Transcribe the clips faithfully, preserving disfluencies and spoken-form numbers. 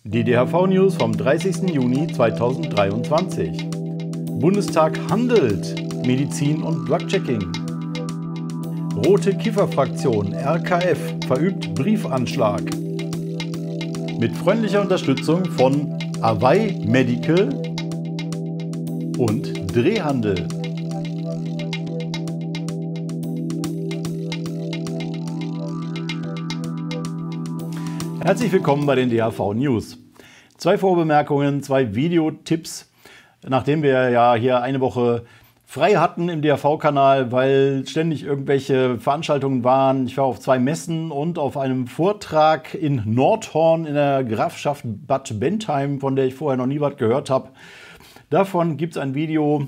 Die D H V-News vom dreißigsten Juni zweitausenddreiundzwanzig. Bundestag handelt. Medizin und Drug-Checking. Rote Kiffer-Fraktion R K F verübt Briefanschlag. Mit freundlicher Unterstützung von Away Medical und Drehhandel. Herzlich willkommen bei den D H V-News. Zwei Vorbemerkungen, zwei Videotipps, nachdem wir ja hier eine Woche frei hatten im D H V-Kanal, weil ständig irgendwelche Veranstaltungen waren. Ich war auf zwei Messen und auf einem Vortrag in Nordhorn in der Grafschaft Bad Bentheim, von der ich vorher noch nie was gehört habe. Davon gibt es ein Video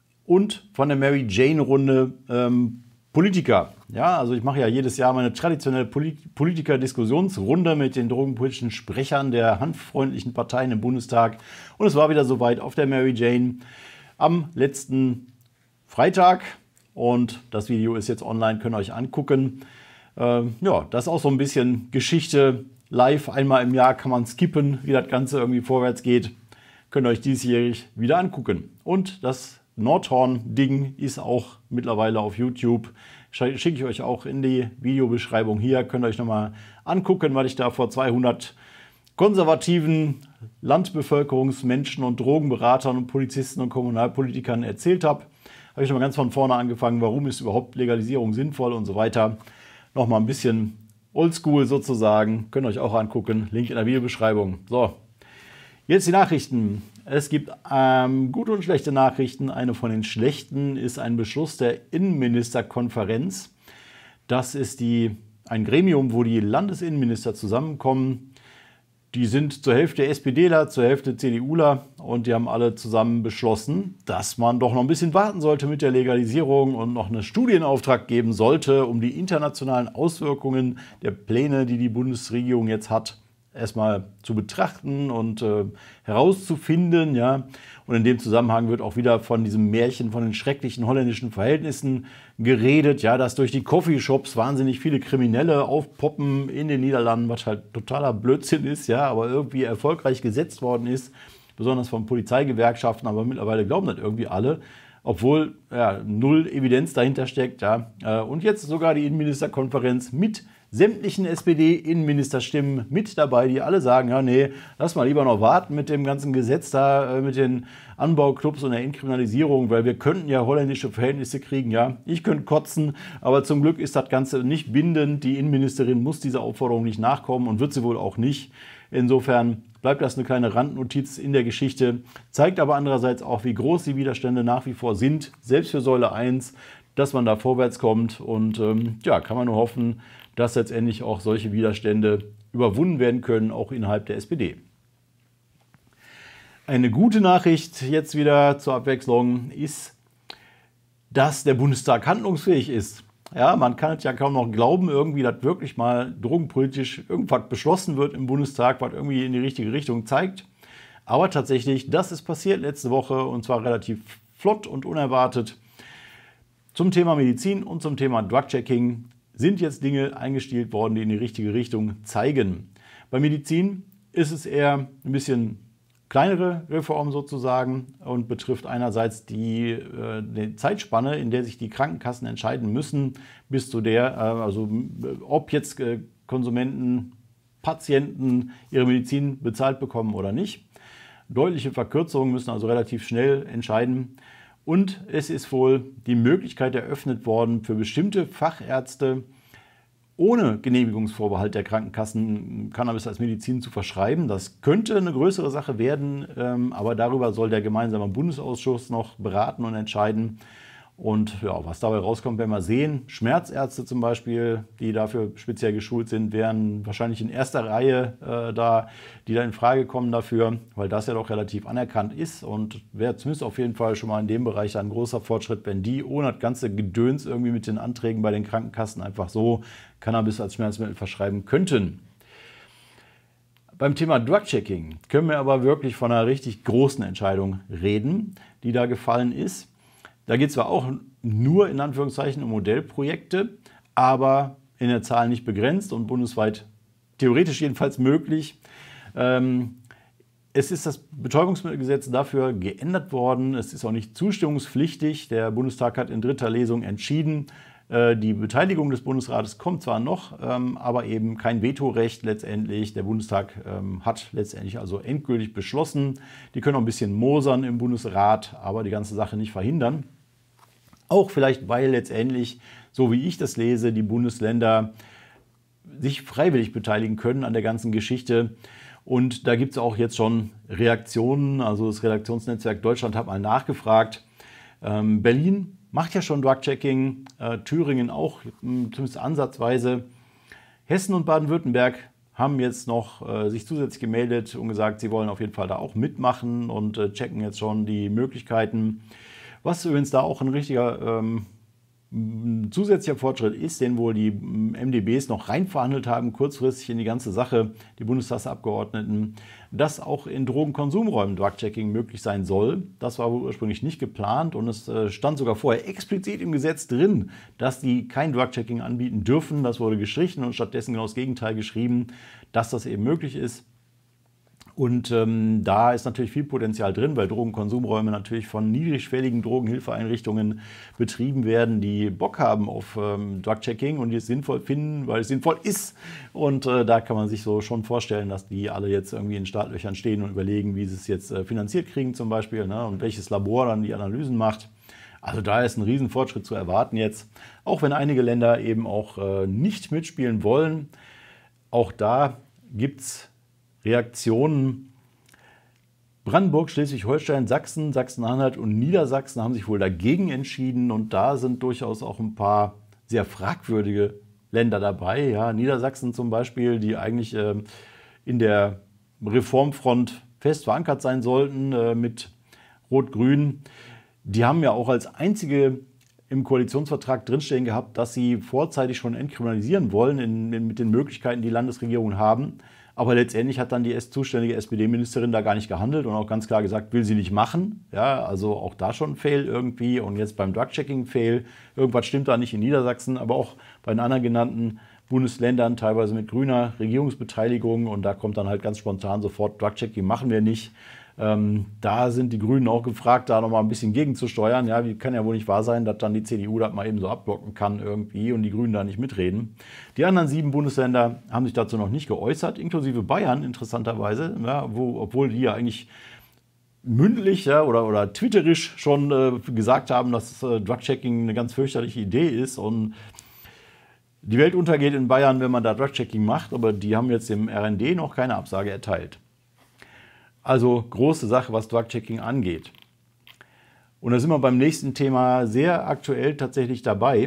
und von der Mary Jane Runde ähm, Politiker. Ja, also ich mache ja jedes Jahr meine traditionelle Polit Politiker-Diskussionsrunde mit den drogenpolitischen Sprechern der hanffreundlichen Parteien im Bundestag. Und es war wieder soweit auf der Mary Jane am letzten Freitag. Und das Video ist jetzt online, könnt ihr euch angucken. Äh, ja, das ist auch so ein bisschen Geschichte. Live einmal im Jahr kann man skippen, wie das Ganze irgendwie vorwärts geht. Könnt ihr euch diesjährig wieder angucken. Und das Nordhorn-Ding ist auch mittlerweile auf YouTube. Schicke ich euch auch in die Videobeschreibung hier. Könnt ihr euch nochmal angucken, was ich da vor zweihundert konservativen Landbevölkerungsmenschen und Drogenberatern und Polizisten und Kommunalpolitikern erzählt habe. Habe ich nochmal ganz von vorne angefangen, warum ist überhaupt Legalisierung sinnvoll und so weiter. Nochmal ein bisschen oldschool sozusagen. Könnt ihr euch auch angucken. Link in der Videobeschreibung. So, jetzt die Nachrichten. Es gibt ähm, gute und schlechte Nachrichten. Eine von den schlechten ist ein Beschluss der Innenministerkonferenz. Das ist die, ein Gremium, wo die Landesinnenminister zusammenkommen. Die sind zur Hälfte SPDler, zur Hälfte CDUler und die haben alle zusammen beschlossen, dass man doch noch ein bisschen warten sollte mit der Legalisierung und noch einen Studienauftrag geben sollte, um die internationalen Auswirkungen der Pläne, die die Bundesregierung jetzt hat, erstmal zu betrachten und äh, herauszufinden. Ja. Und in dem Zusammenhang wird auch wieder von diesem Märchen, von den schrecklichen holländischen Verhältnissen geredet, ja, dass durch die Coffeeshops wahnsinnig viele Kriminelle aufpoppen in den Niederlanden, was halt totaler Blödsinn ist, ja, aber irgendwie erfolgreich gesetzt worden ist, besonders von Polizeigewerkschaften, aber mittlerweile glauben das irgendwie alle, obwohl ja, null Evidenz dahinter steckt. Ja. Und jetzt sogar die Innenministerkonferenz mit sämtlichen S P D-Innenministerstimmen mit dabei, die alle sagen, ja nee, lass mal lieber noch warten mit dem ganzen Gesetz da, mit den Anbauclubs und der Inkriminalisierung, weil wir könnten ja holländische Verhältnisse kriegen, ja. Ich könnte kotzen, aber zum Glück ist das Ganze nicht bindend. Die Innenministerin muss dieser Aufforderung nicht nachkommen und wird sie wohl auch nicht. Insofern bleibt das eine kleine Randnotiz in der Geschichte, zeigt aber andererseits auch, wie groß die Widerstände nach wie vor sind, selbst für Säule eins, dass man da vorwärts kommt und ähm, ja, kann man nur hoffen, dass letztendlich auch solche Widerstände überwunden werden können, auch innerhalb der S P D. Eine gute Nachricht jetzt wieder zur Abwechslung ist, dass der Bundestag handlungsfähig ist. Ja, man kann es ja kaum noch glauben, irgendwie, dass wirklich mal drogenpolitisch irgendwas beschlossen wird im Bundestag, was irgendwie in die richtige Richtung zeigt. Aber tatsächlich, das ist passiert letzte Woche und zwar relativ flott und unerwartet. Zum Thema Medizin und zum Thema Drug-Checking sind jetzt Dinge eingestielt worden, die in die richtige Richtung zeigen. Bei Medizin ist es eher ein bisschen kleinere Reform sozusagen und betrifft einerseits die, äh, die Zeitspanne, in der sich die Krankenkassen entscheiden müssen, bis zu der, äh, also ob jetzt äh, Konsumenten, Patienten ihre Medizin bezahlt bekommen oder nicht. Deutliche Verkürzungen müssen also relativ schnell entscheiden. Und es ist wohl die Möglichkeit eröffnet worden, für bestimmte Fachärzte ohne Genehmigungsvorbehalt der Krankenkassen Cannabis als Medizin zu verschreiben. Das könnte eine größere Sache werden, aber darüber soll der gemeinsame Bundesausschuss noch beraten und entscheiden. Und ja, was dabei rauskommt, werden wir sehen. Schmerzärzte zum Beispiel, die dafür speziell geschult sind, wären wahrscheinlich in erster Reihe äh, da, die da in Frage kommen dafür, weil das ja doch relativ anerkannt ist und wäre zumindest auf jeden Fall schon mal in dem Bereich ein großer Fortschritt, wenn die ohne das ganze Gedöns irgendwie mit den Anträgen bei den Krankenkassen einfach so Cannabis als Schmerzmittel verschreiben könnten. Beim Thema Drug-Checking können wir aber wirklich von einer richtig großen Entscheidung reden, die da gefallen ist. Da geht es zwar auch nur in Anführungszeichen um Modellprojekte, aber in der Zahl nicht begrenzt und bundesweit theoretisch jedenfalls möglich. Ähm, Es ist das Betäubungsmittelgesetz dafür geändert worden. Es ist auch nicht zustimmungspflichtig. Der Bundestag hat in dritter Lesung entschieden. Die Beteiligung des Bundesrates kommt zwar noch, aber eben kein Vetorecht letztendlich. Der Bundestag hat letztendlich also endgültig beschlossen. Die können auch ein bisschen mosern im Bundesrat, aber die ganze Sache nicht verhindern. Auch vielleicht, weil letztendlich, so wie ich das lese, die Bundesländer sich freiwillig beteiligen können an der ganzen Geschichte. Und da gibt es auch jetzt schon Reaktionen. Also das Redaktionsnetzwerk Deutschland hat mal nachgefragt. Ähm, Berlin macht ja schon Drug-Checking, äh, Thüringen auch, zumindest ansatzweise. Hessen und Baden-Württemberg haben jetzt noch äh, sich zusätzlich gemeldet und gesagt, sie wollen auf jeden Fall da auch mitmachen und äh, checken jetzt schon die Möglichkeiten. Was übrigens da auch ein richtiger ähm, zusätzlicher Fortschritt ist, den wohl die M d Bs noch reinverhandelt haben, kurzfristig in die ganze Sache, die Bundestagsabgeordneten, dass auch in Drogenkonsumräumen Drug-Checking möglich sein soll. Das war wohl ursprünglich nicht geplant und es stand sogar vorher explizit im Gesetz drin, dass die kein Drug-Checking anbieten dürfen. Das wurde gestrichen und stattdessen genau das Gegenteil geschrieben, dass das eben möglich ist. Und ähm, da ist natürlich viel Potenzial drin, weil Drogenkonsumräume natürlich von niedrigschwelligen Drogenhilfeeinrichtungen betrieben werden, die Bock haben auf ähm, Drug-Checking und die es sinnvoll finden, weil es sinnvoll ist. Und äh, da kann man sich so schon vorstellen, dass die alle jetzt irgendwie in Startlöchern stehen und überlegen, wie sie es jetzt äh, finanziert kriegen zum Beispiel, ne, und welches Labor dann die Analysen macht. Also da ist ein Riesenfortschritt zu erwarten jetzt, auch wenn einige Länder eben auch äh, nicht mitspielen wollen. Auch da gibt es Reaktionen. Brandenburg, Schleswig-Holstein, Sachsen, Sachsen-Anhalt und Niedersachsen haben sich wohl dagegen entschieden und da sind durchaus auch ein paar sehr fragwürdige Länder dabei. Ja, Niedersachsen zum Beispiel, die eigentlich äh, in der Reformfront fest verankert sein sollten äh, mit Rot-Grün. Die haben ja auch als einzige im Koalitionsvertrag drinstehen gehabt, dass sie vorzeitig schon entkriminalisieren wollen in, in, mit den Möglichkeiten, die Landesregierungen haben. Aber letztendlich hat dann die zuständige S P D-Ministerin da gar nicht gehandelt und auch ganz klar gesagt, will sie nicht machen. Ja, also auch da schon ein Fail irgendwie und jetzt beim Drug-Checking Fail. Irgendwas stimmt da nicht in Niedersachsen, aber auch bei den anderen genannten Bundesländern, teilweise mit grüner Regierungsbeteiligung. Und da kommt dann halt ganz spontan sofort, Drug-Checking machen wir nicht. Ähm, da sind die Grünen auch gefragt, da nochmal ein bisschen gegenzusteuern. Ja, wie kann ja wohl nicht wahr sein, dass dann die C D U das mal eben so abblocken kann irgendwie und die Grünen da nicht mitreden. Die anderen sieben Bundesländer haben sich dazu noch nicht geäußert, inklusive Bayern interessanterweise, ja, wo, obwohl die ja eigentlich mündlich ja, oder, oder twitterisch schon äh, gesagt haben, dass äh, Drug-Checking eine ganz fürchterliche Idee ist und die Welt untergeht in Bayern, wenn man da Drug-Checking macht, aber die haben jetzt dem R N D noch keine Absage erteilt. Also große Sache, was Drug-Checking angeht. Und da sind wir beim nächsten Thema sehr aktuell tatsächlich dabei.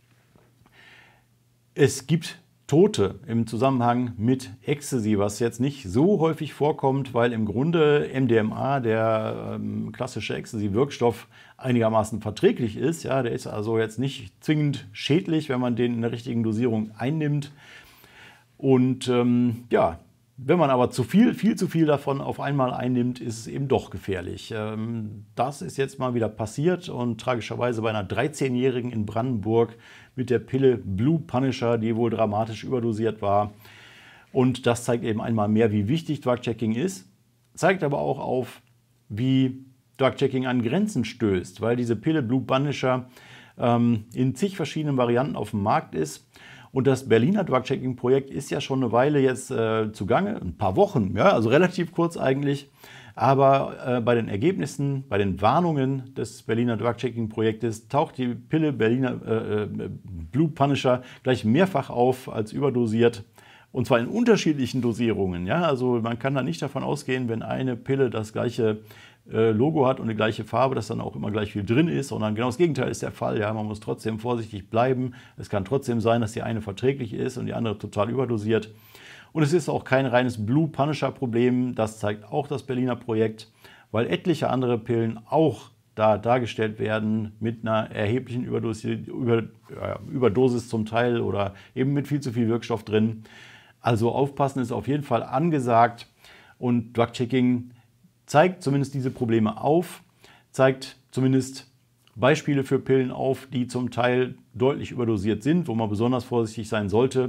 Es gibt Tote im Zusammenhang mit Ecstasy, was jetzt nicht so häufig vorkommt, weil im Grunde M D M A, der ähm, klassische Ecstasy-Wirkstoff, einigermaßen verträglich ist. Ja, der ist also jetzt nicht zwingend schädlich, wenn man den in der richtigen Dosierung einnimmt. Und ähm, ja, wenn man aber zu viel, viel zu viel davon auf einmal einnimmt, ist es eben doch gefährlich. Das ist jetzt mal wieder passiert und tragischerweise bei einer dreizehnjährigen in Brandenburg mit der Pille Blue Punisher, die wohl dramatisch überdosiert war. Und das zeigt eben einmal mehr, wie wichtig Drug-Checking ist, zeigt aber auch auf, wie Drug-Checking an Grenzen stößt, weil diese Pille Blue Punisher ähm, in zig verschiedenen Varianten auf dem Markt ist. Und das Berliner Drug-Checking-Projekt ist ja schon eine Weile jetzt äh, zugange, ein paar Wochen, ja, also relativ kurz eigentlich. Aber äh, bei den Ergebnissen, bei den Warnungen des Berliner Drug-Checking-Projektes taucht die Pille Berliner äh, Blue Punisher gleich mehrfach auf als überdosiert. Und zwar in unterschiedlichen Dosierungen. Ja? Also man kann da nicht davon ausgehen, wenn eine Pille das gleiche äh, Logo hat und die gleiche Farbe, dass dann auch immer gleich viel drin ist, sondern genau das Gegenteil ist der Fall. Ja? Man muss trotzdem vorsichtig bleiben. Es kann trotzdem sein, dass die eine verträglich ist und die andere total überdosiert. Und es ist auch kein reines Blue Punisher-Problem. Das zeigt auch das Berliner Projekt, weil etliche andere Pillen auch da dargestellt werden mit einer erheblichen Überdosis, über, ja, Überdosis zum Teil oder eben mit viel zu viel Wirkstoff drin. Also aufpassen ist auf jeden Fall angesagt und Drug-Checking zeigt zumindest diese Probleme auf, zeigt zumindest Beispiele für Pillen auf, die zum Teil deutlich überdosiert sind, wo man besonders vorsichtig sein sollte.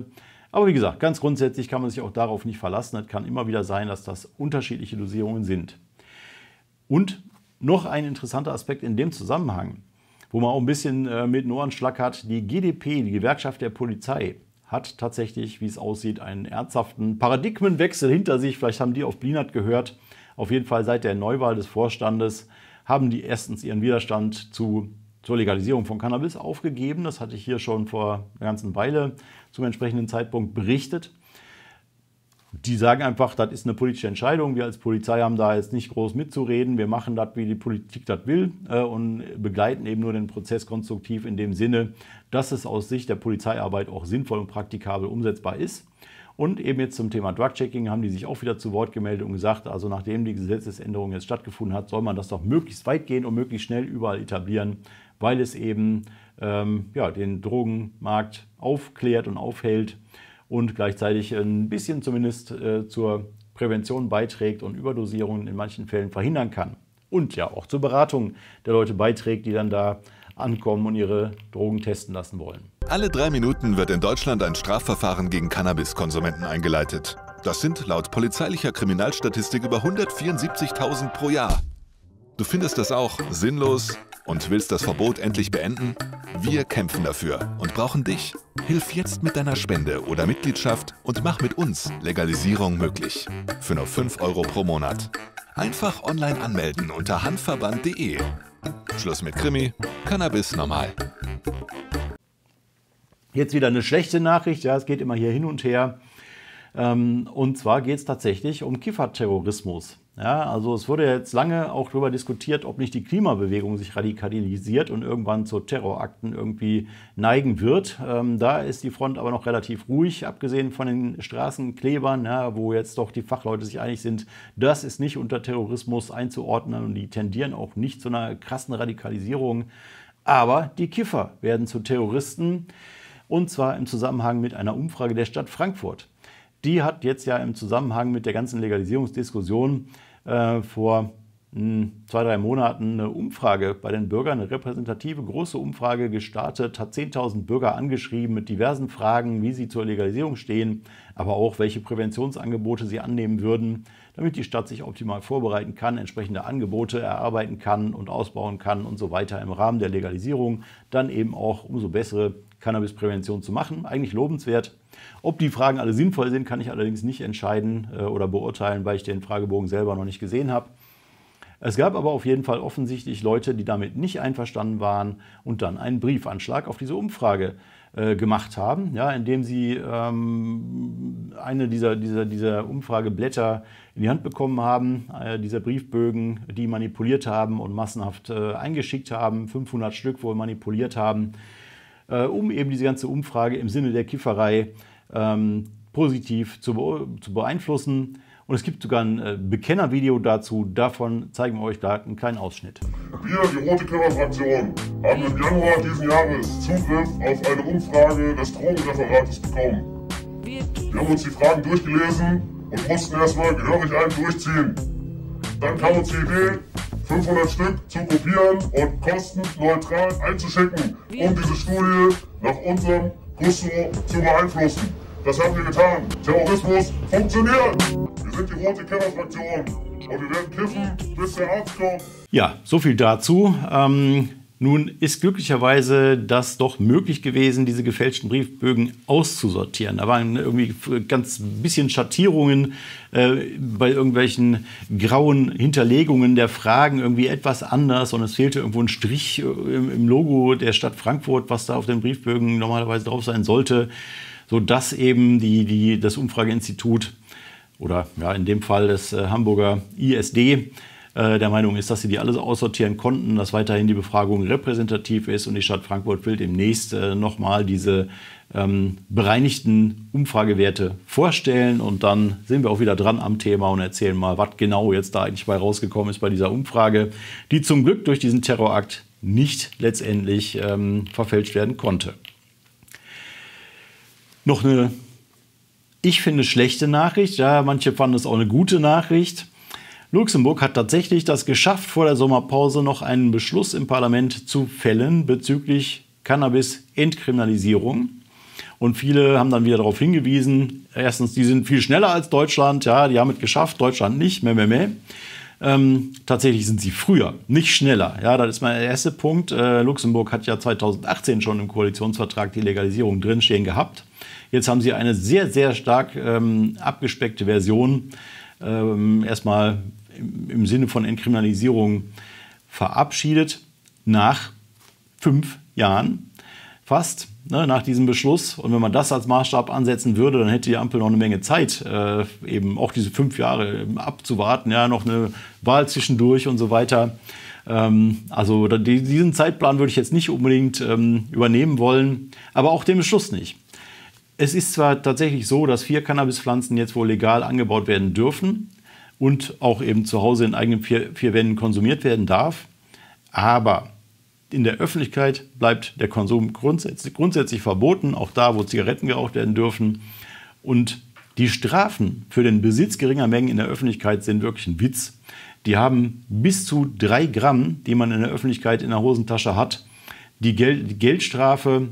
Aber wie gesagt, ganz grundsätzlich kann man sich auch darauf nicht verlassen. Es kann immer wieder sein, dass das unterschiedliche Dosierungen sind. Und noch ein interessanter Aspekt in dem Zusammenhang, wo man auch ein bisschen äh, mit den Ohren schlackert: Die G d P, die Gewerkschaft der Polizei, hat tatsächlich, wie es aussieht, einen ernsthaften Paradigmenwechsel hinter sich. Vielleicht haben die auf Blinert gehört. Auf jeden Fall seit der Neuwahl des Vorstandes haben die erstens ihren Widerstand zu, zur Legalisierung von Cannabis aufgegeben. Das hatte ich hier schon vor einer ganzen Weile zum entsprechenden Zeitpunkt berichtet. Die sagen einfach, das ist eine politische Entscheidung. Wir als Polizei haben da jetzt nicht groß mitzureden. Wir machen das, wie die Politik das will, äh, und begleiten eben nur den Prozess konstruktiv in dem Sinne, dass es aus Sicht der Polizeiarbeit auch sinnvoll und praktikabel umsetzbar ist. Und eben jetzt zum Thema Drug-Checking haben die sich auch wieder zu Wort gemeldet und gesagt, also nachdem die Gesetzesänderung jetzt stattgefunden hat, soll man das doch möglichst weit gehen und möglichst schnell überall etablieren, weil es eben ähm, ja, den Drogenmarkt aufklärt und aufhält und gleichzeitig ein bisschen zumindest äh, zur Prävention beiträgt und Überdosierungen in manchen Fällen verhindern kann. Und ja auch zur Beratung der Leute beiträgt, die dann da ankommen und ihre Drogen testen lassen wollen. Alle drei Minuten wird in Deutschland ein Strafverfahren gegen Cannabiskonsumenten eingeleitet. Das sind laut polizeilicher Kriminalstatistik über hundertvierundsiebzigtausend pro Jahr. Du findest das auch sinnlos und willst das Verbot endlich beenden? Wir kämpfen dafür und brauchen dich. Hilf jetzt mit deiner Spende oder Mitgliedschaft und mach mit uns Legalisierung möglich. Für nur fünf Euro pro Monat. Einfach online anmelden unter handverband punkt de. Schluss mit Krimi, Cannabis normal. Jetzt wieder eine schlechte Nachricht, ja, es geht immer hier hin und her. Ähm, und zwar geht es tatsächlich um Kifferterrorismus. Ja, also es wurde jetzt lange auch darüber diskutiert, ob nicht die Klimabewegung sich radikalisiert und irgendwann zu Terrorakten irgendwie neigen wird. Ähm, da ist die Front aber noch relativ ruhig, abgesehen von den Straßenklebern, ja, wo jetzt doch die Fachleute sich einig sind, das ist nicht unter Terrorismus einzuordnen und die tendieren auch nicht zu einer krassen Radikalisierung. Aber die Kiffer werden zu Terroristen, und zwar im Zusammenhang mit einer Umfrage der Stadt Frankfurt. Die hat jetzt ja im Zusammenhang mit der ganzen Legalisierungsdiskussion äh, vor mh, zwei, drei Monaten eine Umfrage bei den Bürgern, eine repräsentative große Umfrage gestartet, hat zehntausend Bürger angeschrieben mit diversen Fragen, wie sie zur Legalisierung stehen, aber auch welche Präventionsangebote sie annehmen würden, damit die Stadt sich optimal vorbereiten kann, entsprechende Angebote erarbeiten kann und ausbauen kann und so weiter im Rahmen der Legalisierung, dann eben auch umso bessere Cannabisprävention zu machen. Eigentlich lobenswert. Ob die Fragen alle sinnvoll sind, kann ich allerdings nicht entscheiden äh, oder beurteilen, weil ich den Fragebogen selber noch nicht gesehen habe. Es gab aber auf jeden Fall offensichtlich Leute, die damit nicht einverstanden waren und dann einen Briefanschlag auf diese Umfrage äh, gemacht haben, ja, indem sie ähm, eine dieser, dieser, dieser Umfrageblätter in die Hand bekommen haben, äh, dieser Briefbögen, die manipuliert haben und massenhaft äh, eingeschickt haben, fünfhundert Stück wohl manipuliert haben, um eben diese ganze Umfrage im Sinne der Kifferei ähm, positiv zu, be zu beeinflussen. Und es gibt sogar ein äh, Bekennervideo dazu, davon zeigen wir euch da einen kleinen Ausschnitt. Wir, die Rote Kiffer-Fraktion, haben im Januar diesen Jahres Zugriff auf eine Umfrage des Drogenreferates bekommen. Wir haben uns die Fragen durchgelesen und mussten erstmal gehörig einen durchziehen. Dann kam uns die Idee, fünfhundert Stück zu kopieren und kostenneutral einzuschicken, um diese Studie nach unserem Gusto zu beeinflussen. Das haben wir getan. Terrorismus funktioniert. Wir sind die Rote Kiffer-Fraktion und wir werden kiffen, bis der Arzt kommt. Ja, so viel dazu. Ähm, nun ist glücklicherweise das doch möglich gewesen, diese gefälschten Briefbögen auszusortieren. Da waren irgendwie ganz bisschen Schattierungen äh, bei irgendwelchen grauen Hinterlegungen der Fragen irgendwie etwas anders und es fehlte irgendwo ein Strich im, im Logo der Stadt Frankfurt, was da auf den Briefbögen normalerweise drauf sein sollte, sodass eben die, die, das Umfrageinstitut oder ja, in dem Fall das äh, Hamburger I S D der Meinung ist, dass sie die alles aussortieren konnten, dass weiterhin die Befragung repräsentativ ist und die Stadt Frankfurt will demnächst äh, nochmal diese ähm, bereinigten Umfragewerte vorstellen und dann sind wir auch wieder dran am Thema und erzählen mal, was genau jetzt da eigentlich bei rausgekommen ist bei dieser Umfrage, die zum Glück durch diesen Terrorakt nicht letztendlich ähm, verfälscht werden konnte. Noch eine, ich finde, schlechte Nachricht, ja, manche fanden es auch eine gute Nachricht. Luxemburg hat tatsächlich das geschafft, vor der Sommerpause noch einen Beschluss im Parlament zu fällen bezüglich Cannabis-Entkriminalisierung. Und viele haben dann wieder darauf hingewiesen, erstens, die sind viel schneller als Deutschland, ja, die haben es geschafft, Deutschland nicht, mehr, mehr, mehr. Ähm, tatsächlich sind sie früher, nicht schneller. Ja, das ist mein erster Punkt. Äh, Luxemburg hat ja zweitausendachtzehn schon im Koalitionsvertrag die Legalisierung drinstehen gehabt. Jetzt haben sie eine sehr, sehr stark ähm, abgespeckte Version ähm, erstmal im, im Sinne von Entkriminalisierung verabschiedet nach fünf Jahren fast. Ne, nach diesem Beschluss. Und wenn man das als Maßstab ansetzen würde, dann hätte die Ampel noch eine Menge Zeit, äh, eben auch diese fünf Jahre abzuwarten, ja, noch eine Wahl zwischendurch und so weiter. Ähm, also die, diesen Zeitplan würde ich jetzt nicht unbedingt ähm, übernehmen wollen, aber auch den Beschluss nicht. Es ist zwar tatsächlich so, dass vier Cannabispflanzen jetzt wohl legal angebaut werden dürfen und auch eben zu Hause in eigenen vier, vier Wänden konsumiert werden darf, aber in der Öffentlichkeit bleibt der Konsum grundsätzlich, grundsätzlich verboten, auch da, wo Zigaretten geraucht werden dürfen. Und die Strafen für den Besitz geringer Mengen in der Öffentlichkeit sind wirklich ein Witz. Die haben bis zu drei Gramm, die man in der Öffentlichkeit in der Hosentasche hat, die, Gel- die Geldstrafe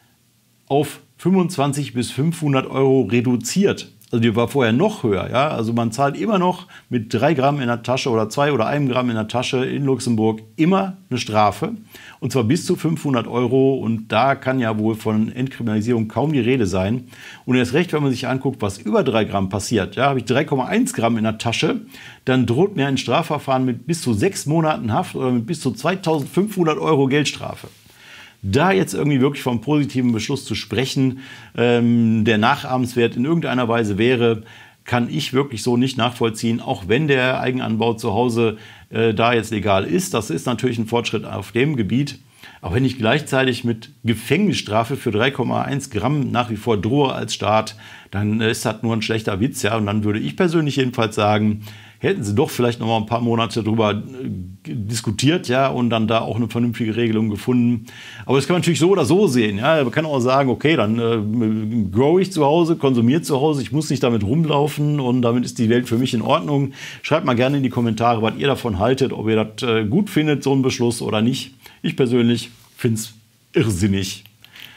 auf fünfundzwanzig bis fünfhundert Euro reduziert. Also die war vorher noch höher. Ja? Also man zahlt immer noch mit drei Gramm in der Tasche oder zwei oder einem Gramm in der Tasche in Luxemburg immer eine Strafe. Und zwar bis zu fünfhundert Euro. Und da kann ja wohl von Entkriminalisierung kaum die Rede sein. Und erst recht, wenn man sich anguckt, was über drei Gramm passiert. Ja, habe ich drei Komma eins Gramm in der Tasche, dann droht mir ein Strafverfahren mit bis zu sechs Monaten Haft oder mit bis zu zweitausendfünfhundert Euro Geldstrafe. Da jetzt irgendwie wirklich vom positiven Beschluss zu sprechen, ähm, der nachahmenswert in irgendeiner Weise wäre, kann ich wirklich so nicht nachvollziehen, auch wenn der Eigenanbau zu Hause äh, da jetzt legal ist. Das ist natürlich ein Fortschritt auf dem Gebiet. Aber wenn ich gleichzeitig mit Gefängnisstrafe für drei Komma eins Gramm nach wie vor drohe als Staat, dann ist das nur ein schlechter Witz. Ja? Und dann würde ich persönlich jedenfalls sagen, hätten sie doch vielleicht noch mal ein paar Monate drüber diskutiert, ja, und dann da auch eine vernünftige Regelung gefunden. Aber das kann man natürlich so oder so sehen. Ja. Man kann auch sagen, okay, dann äh, grow ich zu Hause, konsumiere zu Hause, ich muss nicht damit rumlaufen und damit ist die Welt für mich in Ordnung. Schreibt mal gerne in die Kommentare, was ihr davon haltet, ob ihr das äh, gut findet, so einen Beschluss oder nicht. Ich persönlich finde es irrsinnig.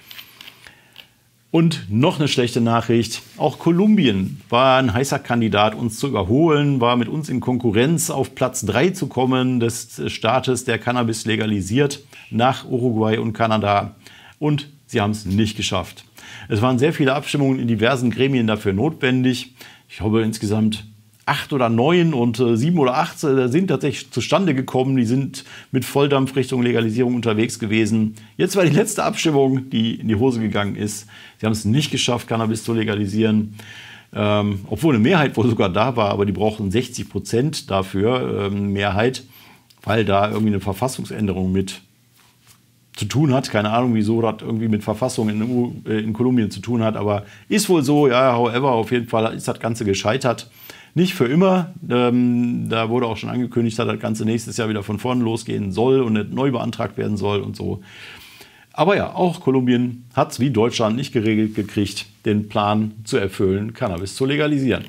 Und noch eine schlechte Nachricht, auch Kolumbien war ein heißer Kandidat, uns zu überholen, war mit uns in Konkurrenz auf Platz drei zu kommen des Staates, der Cannabis legalisiert, nach Uruguay und Kanada. Und sie haben es nicht geschafft. Es waren sehr viele Abstimmungen in diversen Gremien dafür notwendig. Ich glaube insgesamt acht oder neun und äh, sieben oder acht äh, sind tatsächlich zustande gekommen. Die sind mit Volldampf Richtung Legalisierung unterwegs gewesen. Jetzt war die letzte Abstimmung, die in die Hose gegangen ist. Sie haben es nicht geschafft, Cannabis zu legalisieren. Ähm, obwohl eine Mehrheit wohl sogar da war, aber die brauchten sechzig Prozent dafür, ähm, Mehrheit, weil da irgendwie eine Verfassungsänderung mit zu tun hat. Keine Ahnung, wieso das irgendwie mit Verfassung in, äh, in Kolumbien zu tun hat, aber ist wohl so. Ja, however, auf jeden Fall ist das Ganze gescheitert. Nicht für immer. Ähm, da wurde auch schon angekündigt, dass das Ganze nächstes Jahr wieder von vorne losgehen soll und nicht neu beantragt werden soll und so. Aber ja, auch Kolumbien hat es wie Deutschland nicht geregelt gekriegt, den Plan zu erfüllen, Cannabis zu legalisieren.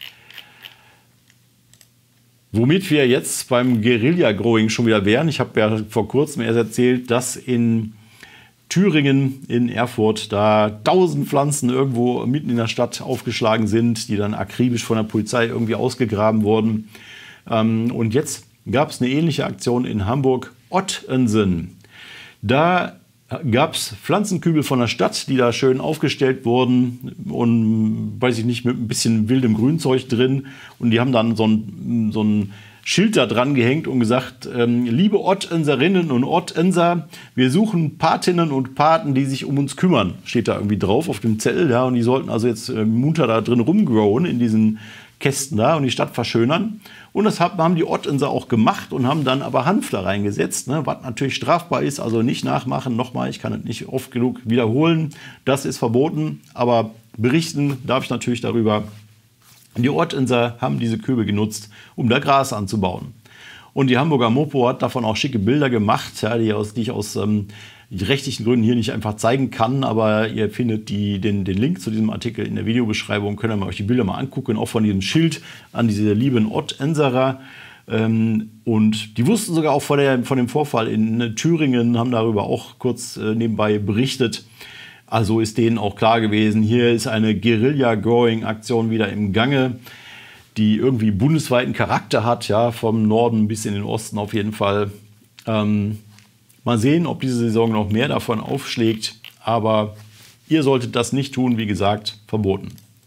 Womit wir jetzt beim Guerilla-Growing schon wieder wären. Ich habe ja vor kurzem erst erzählt, dass in Thüringen, in Erfurt, da tausend Pflanzen irgendwo mitten in der Stadt aufgeschlagen sind, die dann akribisch von der Polizei irgendwie ausgegraben wurden. Und jetzt gab es eine ähnliche Aktion in Hamburg-Ottensen. Da gab es Pflanzenkübel von der Stadt, die da schön aufgestellt wurden und, weiß ich nicht, mit ein bisschen wildem Grünzeug drin. Und die haben dann so ein, so ein Schild da dran gehängt und gesagt, ähm, liebe Ottenserinnen und Ottenser, wir suchen Patinnen und Paten, die sich um uns kümmern. Steht da irgendwie drauf auf dem Zettel. Ja, und die sollten also jetzt äh, munter da drin rumgrowen in diesen Kästen da und die Stadt verschönern. Und das haben die Ottenser auch gemacht und haben dann aber Hanf da reingesetzt, ne, was natürlich strafbar ist, also nicht nachmachen. Nochmal, ich kann es nicht oft genug wiederholen. Das ist verboten, aber berichten darf ich natürlich darüber. Die Ottenser haben diese Kübel genutzt, um da Gras anzubauen. Und die Hamburger Mopo hat davon auch schicke Bilder gemacht, ja, die, aus, die ich aus ähm, rechtlichen Gründen hier nicht einfach zeigen kann. Aber ihr findet die, den, den Link zu diesem Artikel in der Videobeschreibung. Könnt ihr euch die Bilder mal angucken, auch von diesem Schild an diese lieben Ottenserer. Ähm, und die wussten sogar auch von, der, von dem Vorfall in Thüringen, haben darüber auch kurz äh, nebenbei berichtet. Also ist denen auch klar gewesen, hier ist eine Guerilla-Growing-Aktion wieder im Gange, die irgendwie bundesweiten Charakter hat, ja, vom Norden bis in den Osten auf jeden Fall. Ähm, mal sehen, ob diese Saison noch mehr davon aufschlägt, aber ihr solltet das nicht tun, wie gesagt, verboten.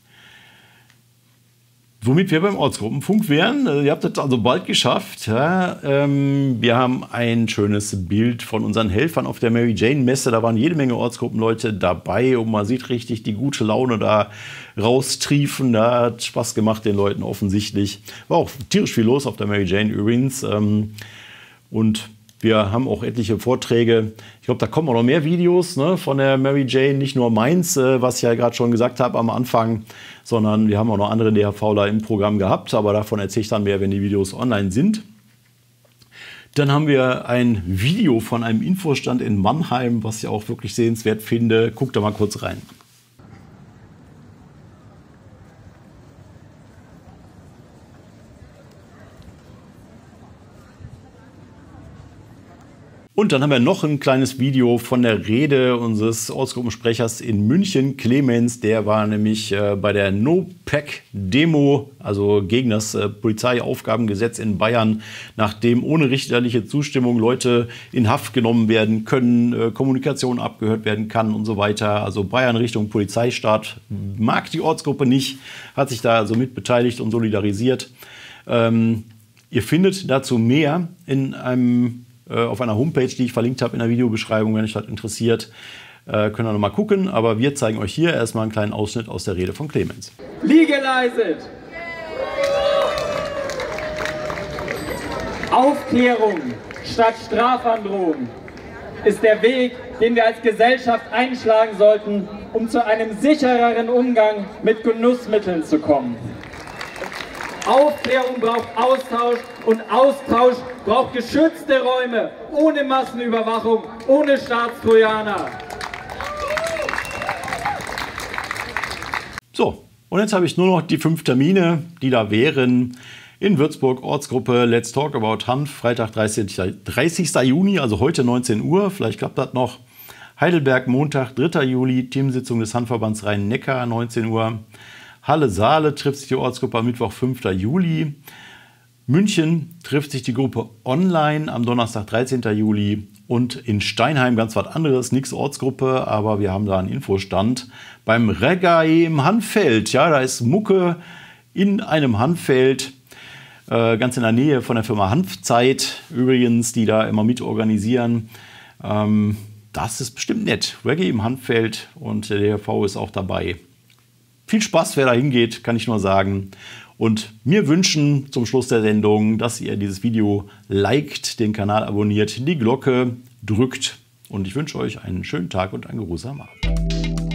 Womit wir beim Ortsgruppenfunk wären. Ihr habt das also bald geschafft. Ja, ähm, wir haben ein schönes Bild von unseren Helfern auf der Mary Jane Messe. Da waren jede Menge Ortsgruppenleute dabei und man sieht richtig die gute Laune da raustriefen. Da hat Spaß gemacht den Leuten offensichtlich. War auch tierisch viel los auf der Mary Jane übrigens. Ähm, und wir haben auch etliche Vorträge. Ich glaube, da kommen auch noch mehr Videos, ne, von der Mary Jane. Nicht nur meins, äh, was ich ja gerade schon gesagt habe am Anfang, sondern wir haben auch noch andere DHVler im Programm gehabt. Aber davon erzähle ich dann mehr, wenn die Videos online sind. Dann haben wir ein Video von einem Infostand in Mannheim, was ich auch wirklich sehenswert finde. Guckt da mal kurz rein. Und dann haben wir noch ein kleines Video von der Rede unseres Ortsgruppensprechers in München, Clemens. Der war nämlich äh, bei der No-Pack-Demo, also gegen das äh, Polizeiaufgabengesetz in Bayern, nachdem ohne richterliche Zustimmung Leute in Haft genommen werden können, äh, Kommunikation abgehört werden kann und so weiter. Also Bayern Richtung Polizeistaat mag die Ortsgruppe nicht, hat sich da also mit beteiligt und solidarisiert. Ähm, ihr findet dazu mehr in einem auf einer Homepage, die ich verlinkt habe in der Videobeschreibung, wenn euch das interessiert, äh, könnt ihr noch mal gucken. Aber wir zeigen euch hier erstmal einen kleinen Ausschnitt aus der Rede von Clemens. Legalized! Aufklärung statt Strafandrohung ist der Weg, den wir als Gesellschaft einschlagen sollten, um zu einem sichereren Umgang mit Genussmitteln zu kommen. Aufklärung braucht Austausch und Austausch braucht geschützte Räume, ohne Massenüberwachung, ohne Staatstrojaner. So, und jetzt habe ich nur noch die fünf Termine, die da wären. In Würzburg, Ortsgruppe Let's Talk About Hanf, Freitag, dreißigster Juni, also heute neunzehn Uhr, vielleicht klappt das noch. Heidelberg, Montag, dritter Juli, Teamsitzung des Hanfverbands Rhein-Neckar, neunzehn Uhr. Halle-Saale trifft sich die Ortsgruppe am Mittwoch, fünfter Juli. München trifft sich die Gruppe online am Donnerstag, dreizehnter Juli. Und in Steinheim ganz was anderes, nix Ortsgruppe, aber wir haben da einen Infostand beim Reggae im Hanffeld. Ja, da ist Mucke in einem Hanffeld, äh, ganz in der Nähe von der Firma Hanfzeit übrigens, die da immer mitorganisieren. Ähm, das ist bestimmt nett. Reggae im Hanffeld und der D H V ist auch dabei. Viel Spaß, wer da hingeht, kann ich nur sagen. Und mir wünschen zum Schluss der Sendung, dass ihr dieses Video liked, den Kanal abonniert, die Glocke drückt. Und ich wünsche euch einen schönen Tag und einen geruhsamen Abend.